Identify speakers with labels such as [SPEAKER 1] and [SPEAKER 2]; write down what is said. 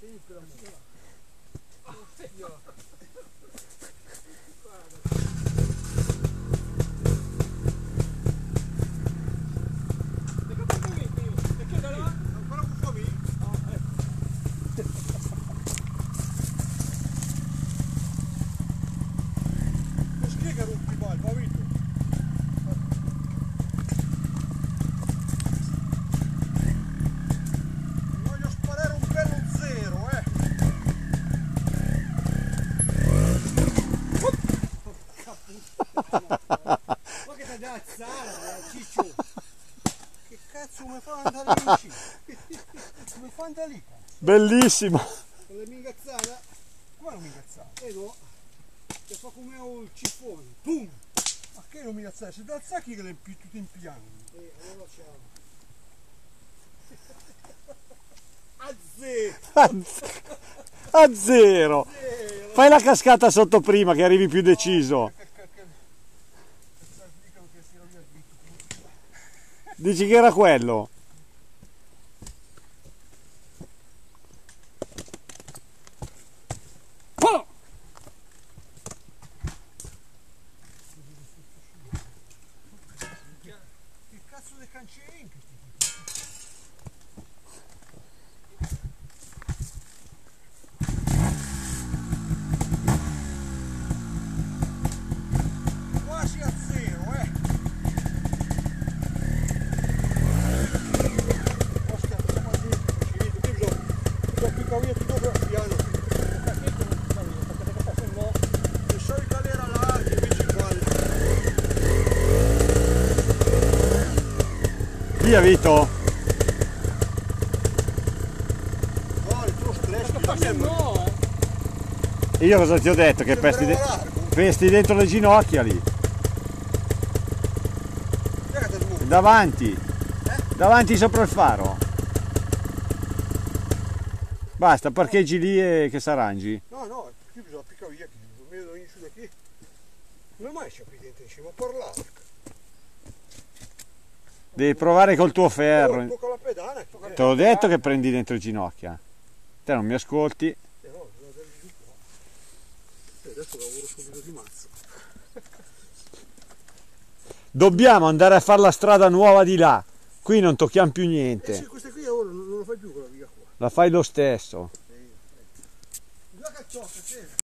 [SPEAKER 1] Tieni quella musica là. Oddio.
[SPEAKER 2] Ma che t'aggazzare, ciccio! Che cazzo mi fa andare in cima? Come fa andare lì?
[SPEAKER 3] Bellissimo!
[SPEAKER 2] Con le mingazzate? Come non mingazzate? Vedo? Che fa come un cifone. Pum! Ma che non mingazzate? Se dal sacchi che le tutte in piano. Allora ciao. A zero!
[SPEAKER 3] A zero! Fai la cascata sotto prima che arrivi più deciso. Dici che era quello? Oh!
[SPEAKER 2] Che cazzo di cancerin che quasi a zero, Ostia, quasi bisogna piccare tutto piano. Le solite galera larghe invece uguali.
[SPEAKER 3] Via Vito!
[SPEAKER 2] No, il tuo stress
[SPEAKER 1] No,
[SPEAKER 3] E io cosa ti ho detto? Che pesti dentro le ginocchia lì. Davanti. Davanti sopra il faro. Basta, parcheggi lì e che s'arrangi.
[SPEAKER 2] No, qui bisogna piccare via, mi vedo in su da qui. Come mai c'è qui dentro in cima? Parlare.
[SPEAKER 3] Devi provare col tuo ferro.
[SPEAKER 2] Tocca la pedana.
[SPEAKER 3] Te l'ho detto che prendi dentro le ginocchia. Te non mi ascolti.
[SPEAKER 2] No, bisogna andare giù qua. Adesso lavoro subito di mazzo.
[SPEAKER 3] Dobbiamo andare a fare la strada nuova di là. Qui non tocchiamo più
[SPEAKER 2] Sì,
[SPEAKER 3] niente.
[SPEAKER 2] questa qui ora non lo fai più quella via qua.
[SPEAKER 3] La fai lo stesso.
[SPEAKER 2] Due cacciotte, sì.